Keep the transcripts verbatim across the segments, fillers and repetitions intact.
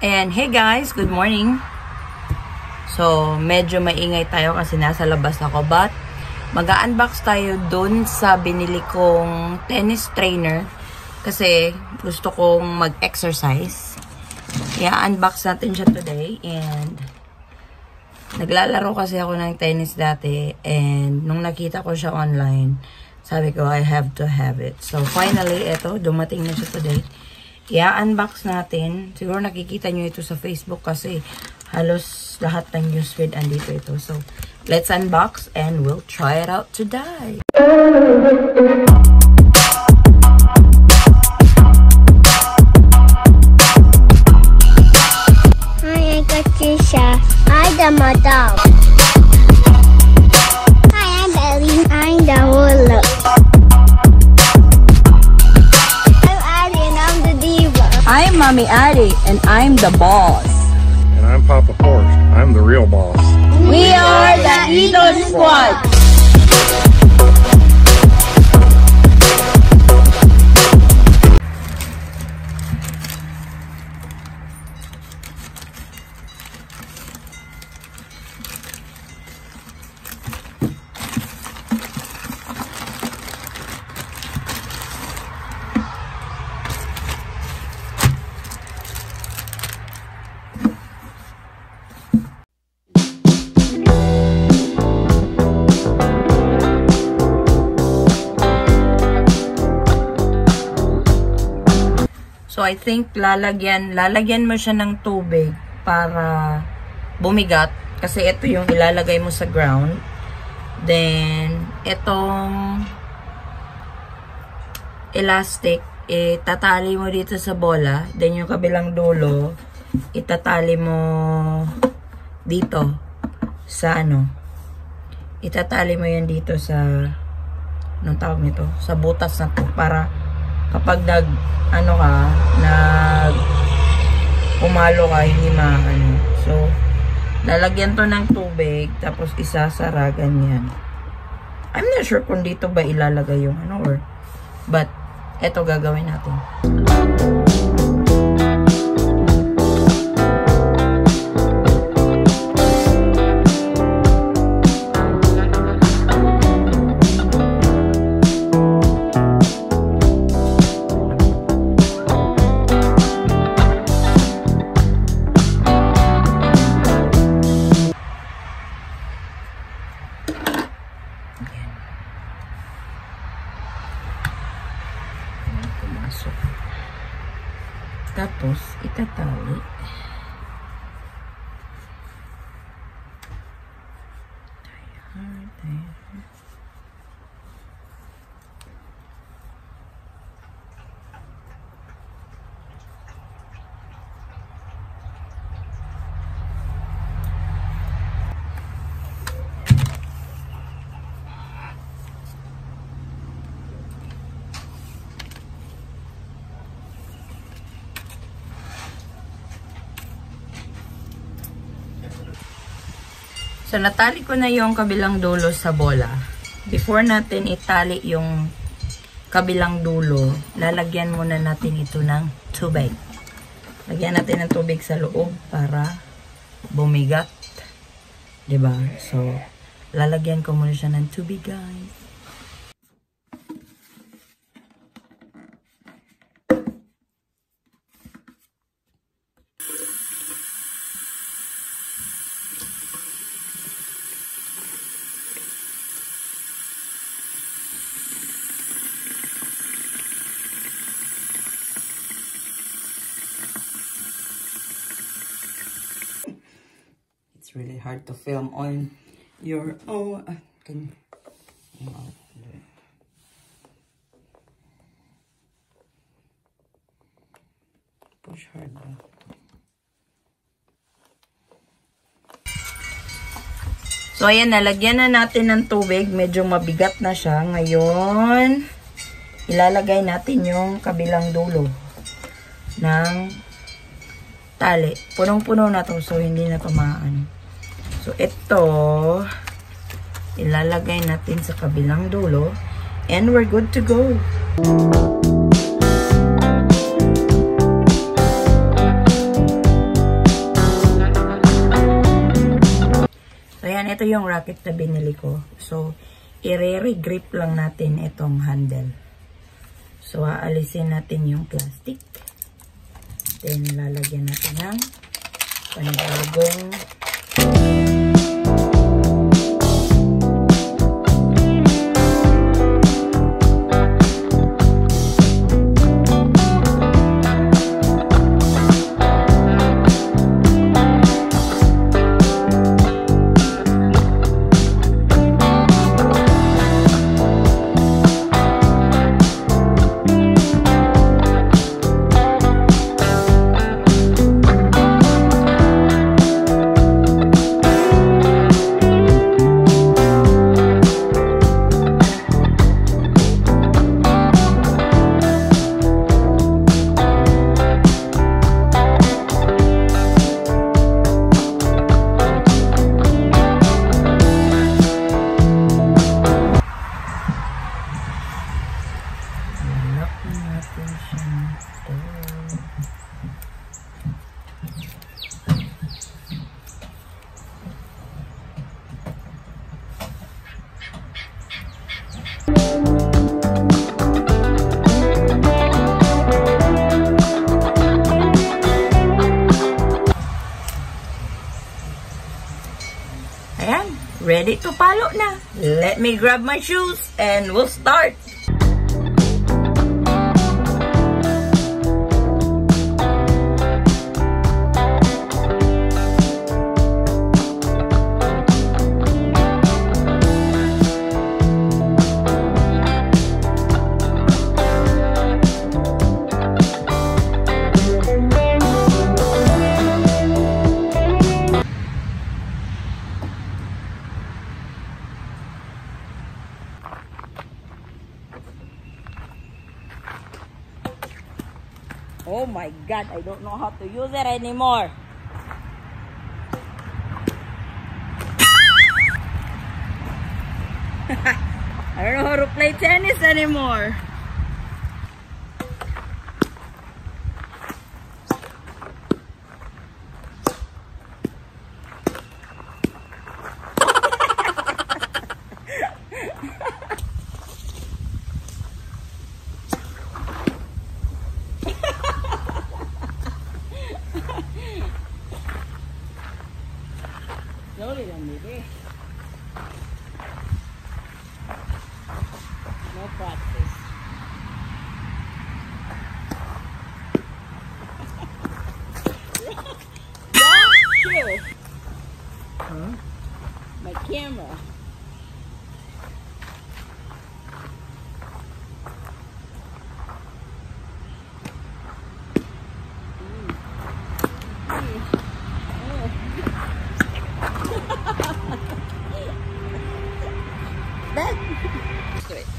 Ayan, hey guys, good morning. So, medyo maingay tayo kasi nasa labas ako, but mag-unbox tayo dun sa binili kong tennis trainer kasi gusto kong mag-exercise. Kaya unbox natin siya today, and naglalaro kasi ako ng tennis dati, and nung nakita ko siya online, sabi ko, I have to have it. So, finally, eto, dumating na siya today. I-unbox natin. Siguro nakikita nyo ito sa Facebook kasi halos lahat ng newsfeed andito ito. So, let's unbox and we'll try it out today. Hi, I'm Patricia. I'm the madam. Hi, I'm Ellie. I'm the ruler. I'm Mommy Addie, and I'm the boss. And I'm Papa Forrest. I'm the real boss. We are the Ito Squad. So, I think lalagyan, lalagyan mo siya ng tubig para bumigat. Kasi ito yung ilalagay mo sa ground. Then, itong elastic, itatali mo dito sa bola. Then, yung kabilang dulo, itatali mo dito sa ano. Itatali mo yan dito sa, anong tawag nito? Sa butas na to. Para kapag nag, ano ka, nag pumalo ka, hindi maano. So, lalagyan to ng tubig, tapos isasara, ganyan. I'm not sure kung dito ba ilalagay yung ano, or, but, eto gagawin natin. Tapos, itatali. So, natali ko na yung kabilang dulo sa bola. Before natin itali yung kabilang dulo, lalagyan muna natin ito ng tubig. Lagyan natin ng tubig sa loob para bumigat. Diba? So, lalagyan ko muna siya ng tubig, guys. It's really hard to film on your own. Uh, can you, oh, push hard. So, ayan, nalagyan na natin ng tubig. Medyo mabigat na siya. Ngayon, ilalagay natin yung kabilang dulo ng tali. Punong-puno na to, so hindi na to maano. So, ito, ilalagay natin sa kabilang dulo, and we're good to go. ito yung racket na binili ko. So, i-re-grip lang natin itong handle. So, aalisin natin yung plastic. Then, lalagyan natin ng panibagong ready to palo na. Let me grab my shoes and we'll start. Oh my God, I don't know how to use it anymore. I don't know how to play tennis anymore. Slowly lang, baby. No practice. Don't shoot. Huh? My camera. That. Do it.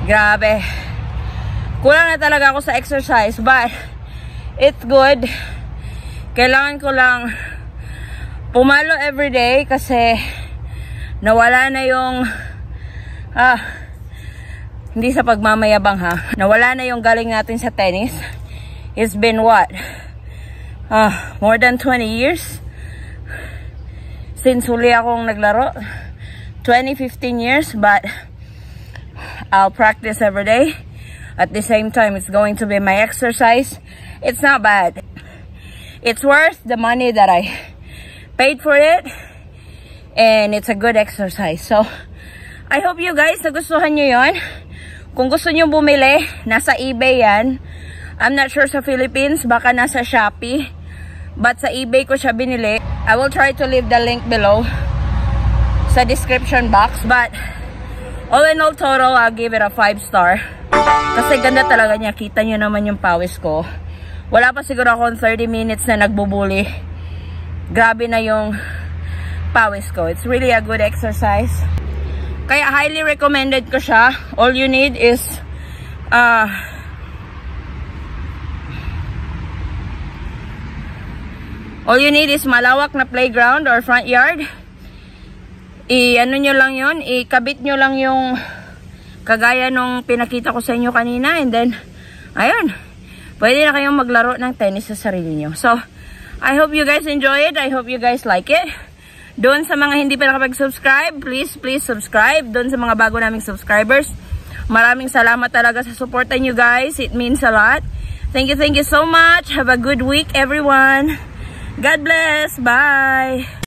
Grabe. Kulang na talaga ako sa exercise, but it's good. Kailangan ko lang pumalo everyday kasi nawala na yung ah, hindi sa pagmamayabang ha. Nawala na yung galing natin sa tennis. It's been what? Ah, more than twenty years since huli akong naglaro. twenty, fifteen years, but I'll practice every day. At the same time, it's going to be my exercise. It's not bad. It's worth the money that I paid for it. And it's a good exercise. So, I hope you guys nagustuhan nyo yon. Kung gusto nyo bumili, nasa eBay yan. I'm not sure sa Philippines, baka nasa Shopee. But sa eBay ko siya binili. I will try to leave the link below sa description box. But, all in all total, I'll give it a five star. Kasi ganda talaga niya. Kita nyo naman yung pawis ko. Wala pa siguro akong thirty minutes na nagbubuli. Grabe na yung pawis ko. It's really a good exercise. Kaya highly recommended ko siya. All you need is uh, all you need is malawak na playground or front yard. I-ano nyo lang yun. Ikabit nyo lang yung kagaya nung pinakita ko sa inyo kanina. And then, ayun. Pwede na kayong maglaro ng tennis sa sarili nyo. So, I hope you guys enjoy it. I hope you guys like it. Doon sa mga hindi pa nakapag-subscribe, please, please subscribe. Doon sa mga bago naming subscribers, maraming salamat talaga sa suporta nyo guys. It means a lot. Thank you, thank you so much. Have a good week, everyone. God bless. Bye.